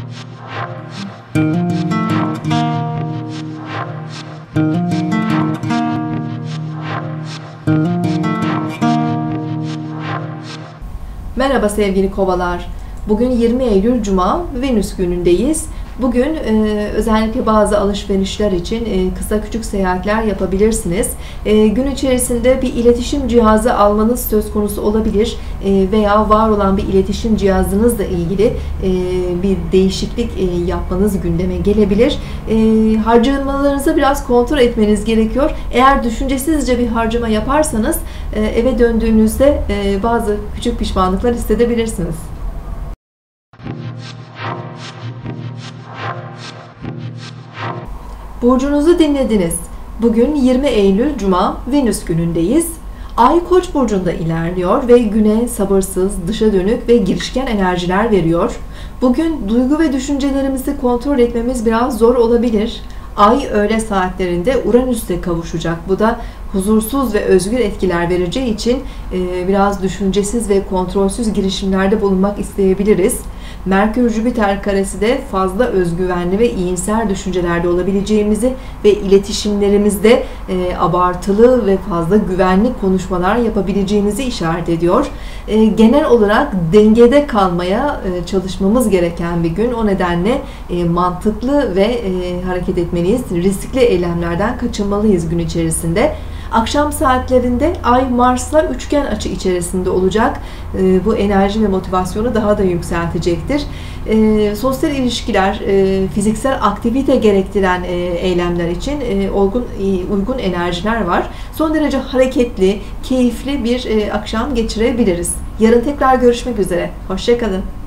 Merhaba sevgili kovalar. Bugün 20 Eylül Cuma, Venüs günündeyiz. Bugün özellikle bazı alışverişler için kısa küçük seyahatler yapabilirsiniz. Gün içerisinde bir iletişim cihazı almanız söz konusu olabilir veya var olan bir iletişim cihazınızla ilgili bir değişiklik yapmanız gündeme gelebilir. Harcamalarınızı biraz kontrol etmeniz gerekiyor. Eğer düşüncesizce bir harcama yaparsanız eve döndüğünüzde bazı küçük pişmanlıklar hissedebilirsiniz. Burcunuzu dinlediniz. Bugün 20 Eylül Cuma, Venüs günündeyiz. Ay Koç burcunda ilerliyor ve güne sabırsız, dışa dönük ve girişken enerjiler veriyor. Bugün duygu ve düşüncelerimizi kontrol etmemiz biraz zor olabilir. Ay öğle saatlerinde Uranüs'te kavuşacak. Bu da huzursuz ve özgür etkiler vereceği için biraz düşüncesiz ve kontrolsüz girişimlerde bulunmak isteyebiliriz. Merkür-Jüpiter karesi de fazla özgüvenli ve iyimser düşüncelerde olabileceğimizi ve iletişimlerimizde abartılı ve fazla güvenli konuşmalar yapabileceğimizi işaret ediyor. Genel olarak dengede kalmaya çalışmamız gereken bir gün. O nedenle mantıklı ve hareket etmeliyiz. Riskli eylemlerden kaçınmalıyız gün içerisinde. Akşam saatlerinde Ay Mars'la üçgen açı içerisinde olacak. Bu enerji ve motivasyonu daha da yükseltecektir. Sosyal ilişkiler, fiziksel aktivite gerektiren eylemler için uygun enerjiler var. Son derece hareketli, keyifli bir akşam geçirebiliriz. Yarın tekrar görüşmek üzere. Hoşça kalın.